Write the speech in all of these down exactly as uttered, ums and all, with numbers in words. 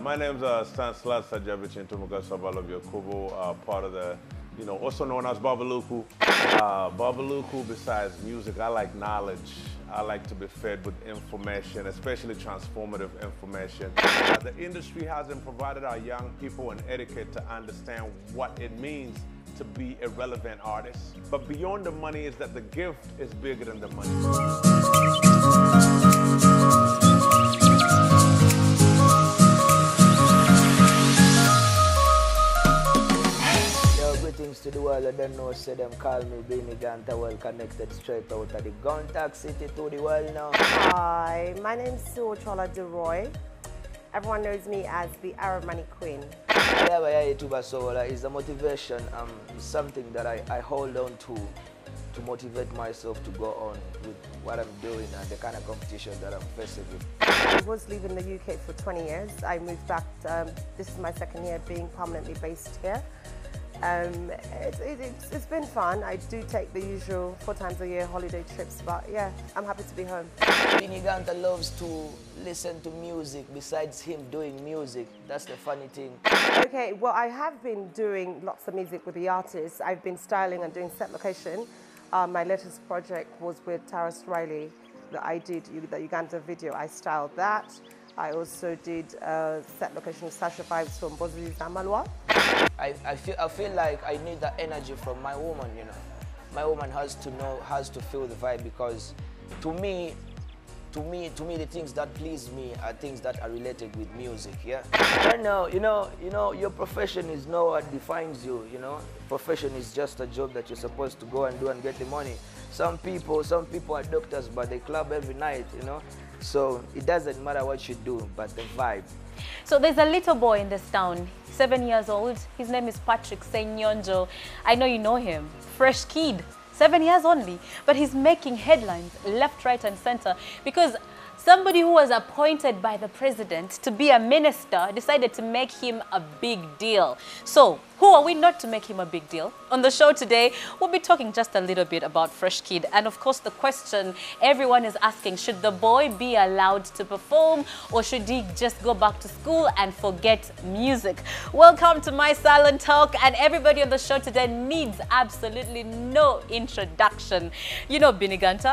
my name's uh, Stanislas Sajabichin Tumugasa Babaluku, uh, part of the, you know, also known as Babaluku. Uh, Babaluku, besides music, I like knowledge. I like to be fed with information, especially transformative information. Uh, the industry hasn't provided our young people an etiquette to understand what it means to be a relevant artist. But beyond the money is that the gift is bigger than the money. Greetings to the world. I don't know, say them call me Beenie Gunter, well connected straight out of the Gunter City to the world now. Hi, my name's Ochola Roy. Everyone knows me as the Arab Money Queen. Whatever I YouTuber so is a motivation, um, is something that I, I hold on to to motivate myself to go on with what I'm doing and the kind of competition that I'm facing with. I was living in the U K for twenty years. I moved back, um, this is my second year being permanently based here. Um, it, it, it's, it's been fun. I do take the usual four times a year holiday trips, but yeah, I'm happy to be home. Beenie Gunter loves to listen to music besides him doing music. That's the funny thing. Okay, well, I have been doing lots of music with the artists. I've been styling and doing set location. Um, my latest project was with Taras Riley that I did, the Uganda video. I styled that. I also did uh, set location of Sasha Vibes from Bozili Zamalwa. I, I, feel, I feel like I need that energy from my woman, you know. My woman has to know, has to feel the vibe because to me, to me, to me, the things that please me are things that are related with music, yeah? I don't know, you know, you know, your profession is not what defines you, you know? Profession is just a job that you're supposed to go and do and get the money. Some people, some people are doctors, but they club every night, you know? So it doesn't matter what you do, but the vibe. So there's a little boy in this town, seven years old. His name is Patrick Senyonjo. I know you know him. Fresh kid, seven years only. But he's making headlines left, right, and center because somebody who was appointed by the president to be a minister decided to make him a big deal. So who are we not to make him a big deal? On the show today, we'll be talking just a little bit about Fresh Kid. And of course, the question everyone is asking, should the boy be allowed to perform or should he just go back to school and forget music? Welcome to My Silent Talk. And everybody on the show today needs absolutely no introduction. You know Beenie Gunter?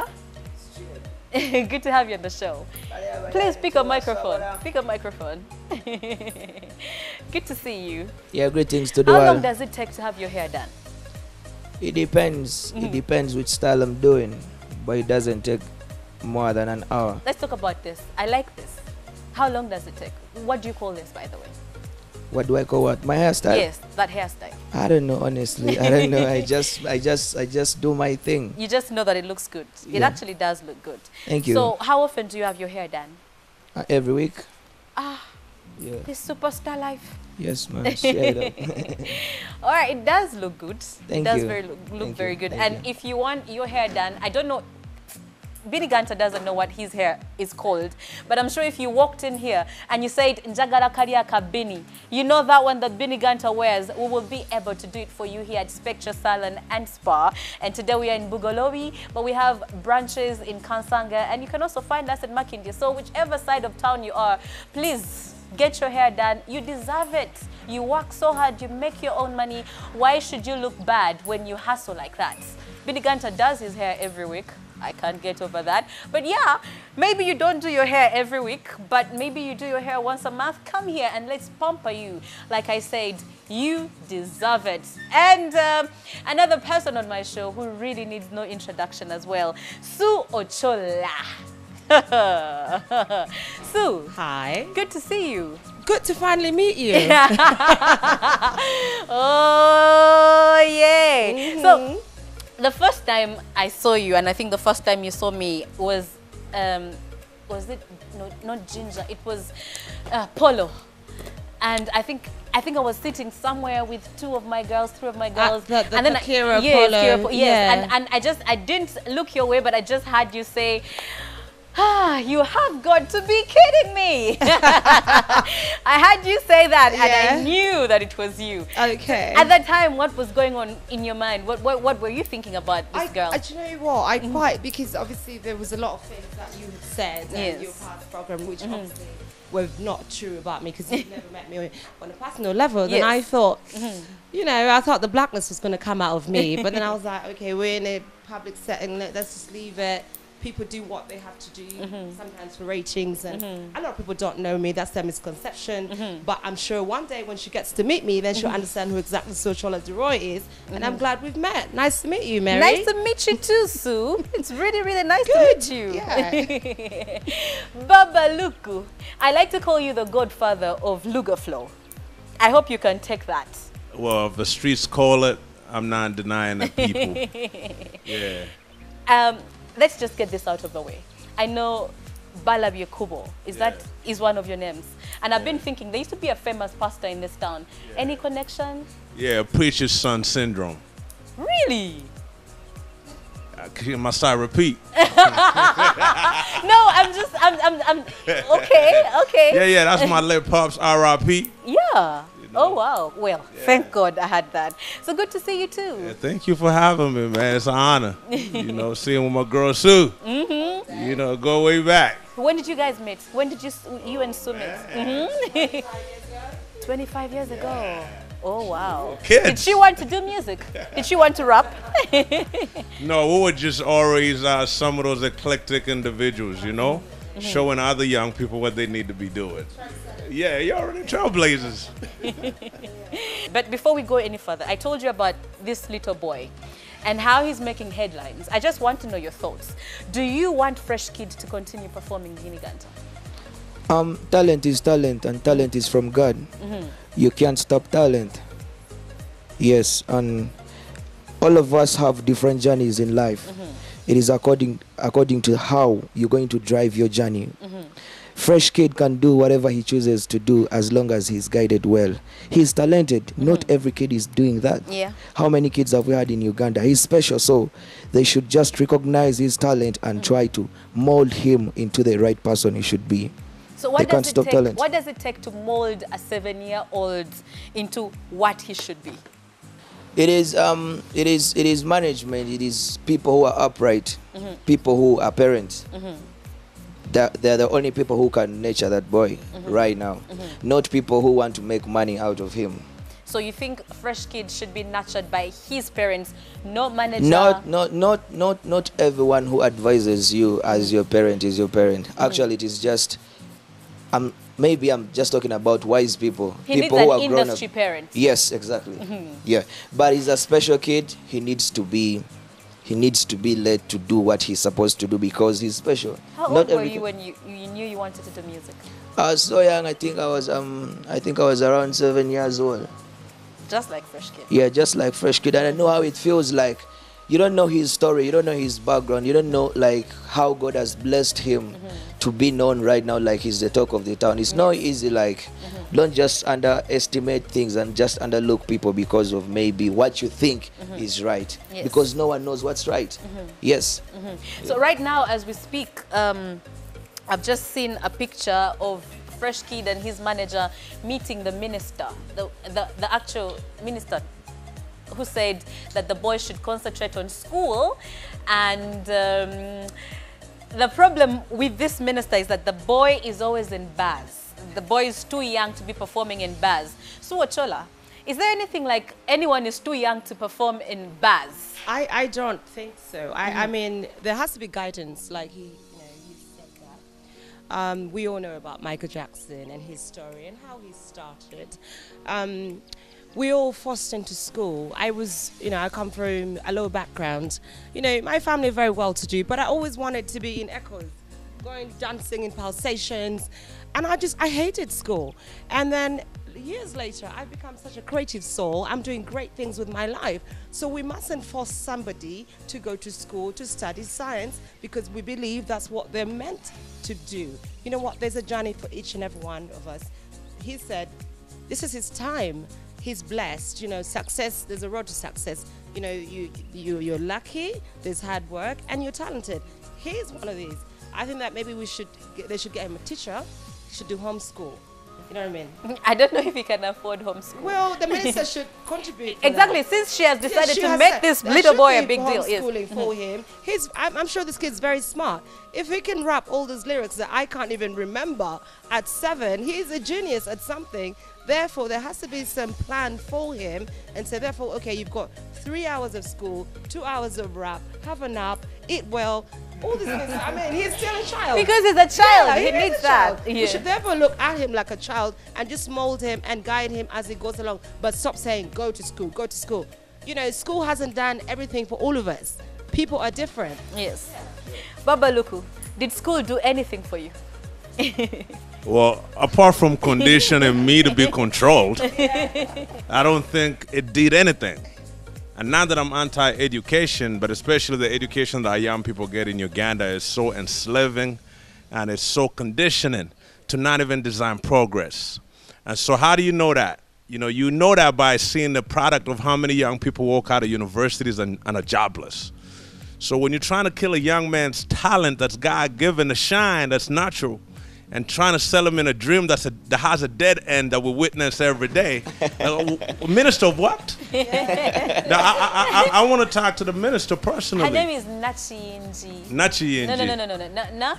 Good to have you on the show. Please pick a microphone. Pick a microphone. Good to see you. Yeah, greetings to the How world. long does it take to have your hair done? It depends. Mm-hmm. It depends which style I'm doing, but it doesn't take more than an hour. Let's talk about this. I like this. How long does it take? What do you call this, by the way? What do I call what? My hairstyle? Yes, that hairstyle. I don't know, honestly. I don't know. I just, I just, I just do my thing. You just know that it looks good. It Yeah. actually does look good. Thank you. So, how often do you have your hair done? Uh, every week. Ah, Yeah. this superstar life. Yes, man. Straight up. All right, it does look good. Thank it does you. very look, look Thank very you. good. Thank and you. if you want your hair done, I don't know. Beenie Gunter doesn't know what his hair is called, but I'm sure if you walked in here and you said Njagala Kariaka Beenie, you know that one that Beenie Gunter wears, we will be able to do it for you here at Spectre Salon and Spa. And today we are in Bugolobi, but we have branches in Kansanga, and you can also find us at Makindye. So whichever side of town you are, please get your hair done. You deserve it. You work so hard, you make your own money. Why should you look bad when you hustle like that? Beenie Gunter does his hair every week. I can't get over that. But yeah, maybe you don't do your hair every week, but maybe you do your hair once a month. Come here and let's pamper you. Like I said, you deserve it. And um, another person on my show who really needs no introduction as well, Sue Ochola. Sue. Hi. Good to see you. Good to finally meet you. Oh, yeah. Mm-hmm. So, the first time I saw you, and I think the first time you saw me was, um, was it, no, not Ginger, it was uh, Polo. And I think I think I was sitting somewhere with two of my girls, three of my girls. Uh, the, the and then Kira I, yes, Polo. Kira, yes, Yeah. and, and I just, I didn't look your way, but I just had you say, Ah, you have got to be kidding me. I had you say that, Yeah. and I knew that it was you. Okay. At that time, what was going on in your mind? What what, what were you thinking about this I, girl? I, do you know what? I quite, because obviously there was a lot of things that you had said Yes. in your past program, which obviously were not true about me, because you've never met me on, on a personal level. Then Yes. I thought, you know, I thought the blackness was going to come out of me. But then I was like, okay, we're in a public setting, let, let's just leave it. People do what they have to do, sometimes for ratings, and a lot of people don't know me. That's their misconception. But I'm sure one day when she gets to meet me, then she'll understand who exactly Ochola Duroy is. And I'm glad we've met. Nice to meet you, Mary. Nice to meet you too, Sue. It's really, really nice Good, to meet you. yeah. Babaluku. I like to call you the godfather of Luga Flow. I hope you can take that. Well, if the streets call it, I'm not denying the people. Yeah. Um, let's just get this out of the way. I know Babaluku is Yeah. that is one of your names, and I've been thinking there used to be a famous pastor in this town. Yeah. Any connection? Yeah, preacher's son syndrome. Really? Uh, Must I repeat? No, I'm just I'm I'm, I'm okay, okay. Yeah, yeah, that's my late pops, R I P. Yeah. know. Oh wow. Well, thank God I had that. So good to see you too. Yeah, thank you for having me, man. It's an honor. You know, seeing with my girl Sue. Mm-hmm. You know, go way back. When did you guys meet? When did you you and Sue meet? Mm-hmm. twenty-five years ago. Oh wow. Kids. Did she want to do music? Did she want to rap? No, we were just always uh, some of those eclectic individuals, you know, mm-hmm. showing other young people what they need to be doing. Yeah, you're already trailblazers. But before we go any further, I told you about this little boy and how he's making headlines. I just want to know your thoughts. Do you want Fresh Kid to continue performing Beenie Gunter? Um, talent is talent, and talent is from God. Mm-hmm. You can't stop talent. Yes, and all of us have different journeys in life. Mm-hmm. It is according according to how you're going to drive your journey. Mm-hmm. Fresh Kid can do whatever he chooses to do as long as he's guided well. He's talented. Mm-hmm. Not every kid is doing that. Yeah. How many kids have we had in Uganda? He's special, so they should just recognize his talent and mm-hmm. try to mold him into the right person he should be. So what they does can't it stop take, talent. what does it take to mold a seven-year-old into what he should be? It is um it is it is management. It is people who are upright, mm-hmm. people who are parents. Mm-hmm. They're, they're the only people who can nurture that boy mm-hmm. right now, mm-hmm. not people who want to make money out of him. So you think Fresh Kid should be nurtured by his parents, no manager? Not not not not not everyone who advises you as your parent is your parent. Mm-hmm. Actually, it is just um maybe I'm just talking about wise people. He people needs who an are grown industry up. parent. Yes, exactly. Mm-hmm. Yeah, but he's a special kid. He needs to be. He needs to be led to do what he's supposed to do because he's special. How Not old were everything. you when you, you knew you wanted to do music? I was so young. I think I was um I think I was around seven years old. Just like Fresh Kid. Yeah, just like Fresh Kid, and I know how it feels like. You don't know his story. You don't know his background. You don't know like how God has blessed him mm-hmm. to be known right now. Like he's the talk of the town. It's yes. not easy. Like mm-hmm. don't just underestimate things and just underlook people because of maybe what you think mm-hmm. is right. Yes. Because no one knows what's right. Mm-hmm. Yes. Mm-hmm. Yeah. So right now, as we speak, um, I've just seen a picture of Fresh Kid and his manager meeting the minister, the the, the actual minister, who said that the boy should concentrate on school. And um, the problem with this minister is that the boy is always in bars. The boy is too young to be performing in bars. So Ochola, is there anything like anyone is too young to perform in bars? I, I don't think so. I, mm. I mean, there has to be guidance, like he, you know, he said that. Um, we all know about Michael Jackson and his story and how he started. Um, we all forced into school. I was, you know, I come from a low background. You know, my family very well to do, but I always wanted to be in Echoes, going dancing in pulsations. And I just, I hated school. And then years later, I've become such a creative soul. I'm doing great things with my life. So we mustn't force somebody to go to school to study science because we believe that's what they're meant to do. You know what? There's a journey for each and every one of us. He said, this is his time. He's blessed, you know, success, there's a road to success. You know, you, you, you're lucky, there's hard work, and you're talented. He's one of these. I think that maybe we should, get, they should get him a teacher, he should do homeschool. You know what I mean? I don't know if he can afford homeschool. Well, the minister should contribute. For exactly, that. since she has decided Yes, she to has make said this there little should boy a be big deal. Yes. homeschooling for him. He's, I'm, I'm sure this kid's very smart. If he can rap all those lyrics that I can't even remember at seven, he's a genius at something. Therefore, there has to be some plan for him. And so therefore, okay, you've got three hours of school, two hours of rap, have a nap, eat well, all these things. I mean, he's still a child. Because he's a child, Yeah, he, he needs is a child. that. You Yeah. should therefore look at him like a child and just mold him and guide him as he goes along. But stop saying, go to school, go to school. You know, school hasn't done everything for all of us. People are different. Yes. Babaluku, did school do anything for you? Well, apart from conditioning me to be controlled, I don't think it did anything. And not that I'm anti-education, but especially the education that young people get in Uganda is so enslaving and it's so conditioning to not even design progress. And so how do you know that? You know, you know that by seeing the product of how many young people walk out of universities and, and are jobless. So when you're trying to kill a young man's talent that's God-given, the shine that's natural, and trying to sell him in a dream that's a, that has a dead end that we witness every day. uh, minister of what? Yeah. Now, I, I, I, I want to talk to the minister personally. Her name is Nachiyinji. Nachiyinji. No, no, no, no, no, no. Na, na?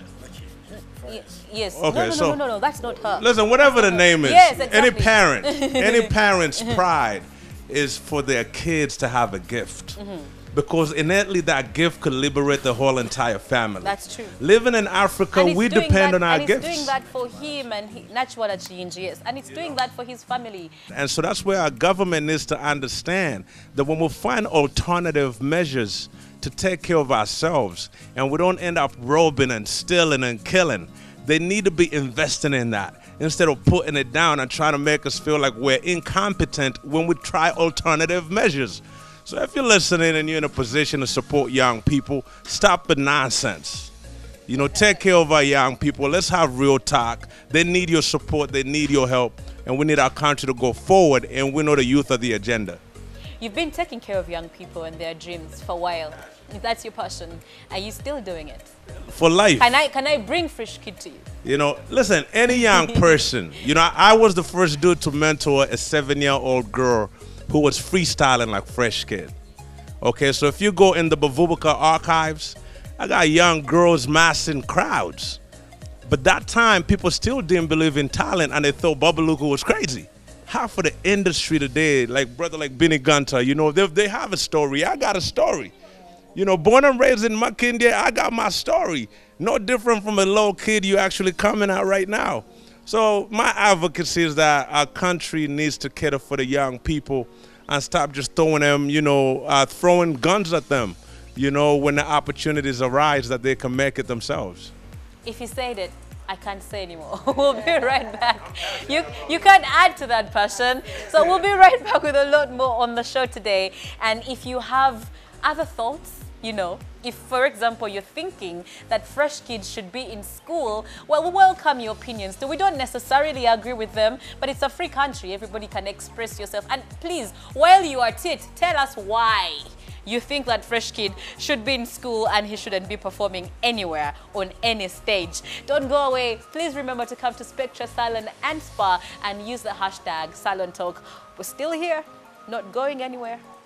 Yes. Okay, no, no, so, no, no, no, no, that's not her. Listen, whatever the name is, yes, exactly. any parent, any parent's pride is for their kids to have a gift. Mm-hmm. Because innately that gift could liberate the whole entire family. That's true. Living in Africa, we depend that, on our and gifts. And it's doing that for him and he, Nachwala Chiyinji, yes. And it's doing that for his family. And so that's where our government needs to understand that when we find alternative measures to take care of ourselves and we don't end up robbing and stealing and killing, they need to be investing in that instead of putting it down and trying to make us feel like we're incompetent when we try alternative measures. So if you're listening and you're in a position to support young people, stop the nonsense. You know, take care of our young people. Let's have real talk. They need your support. They need your help. And we need our country to go forward. And we know the youth are the agenda. You've been taking care of young people and their dreams for a while. If that's your passion, are you still doing it? For life. Can I, can I bring Fresh Kid to you? You know, listen, any young person, you know, I was the first dude to mentor a seven-year-old girl who was freestyling like Fresh Kid. Okay, so if you go in the Bavubuka archives, I got young girls massing crowds. But that time, people still didn't believe in talent and they thought Babaluku was crazy. Half of the industry today, like brother like Beenie Gunter, you know, they, they have a story. I got a story. You know, born and raised in Makindye, I got my story. No different from a little kid you actually coming out right now. So my advocacy is that our country needs to cater for the young people and stop just throwing them, you know, uh, throwing guns at them, you know, when the opportunities arise that they can make it themselves. If you said it, I can't say anymore. We'll be right back. You, you can't add to that passion. So we'll be right back with a lot more on the show today. And if you have other thoughts, you know, if, for example, you're thinking that Fresh Kids should be in school, well, we welcome your opinions. So we don't necessarily agree with them, but it's a free country. Everybody can express yourself. And please, while you are at it, tell us why you think that Fresh Kid should be in school and he shouldn't be performing anywhere on any stage. Don't go away. Please remember to come to Spectra Salon and Spa and use the hashtag Salon Talk. We're still here, not going anywhere.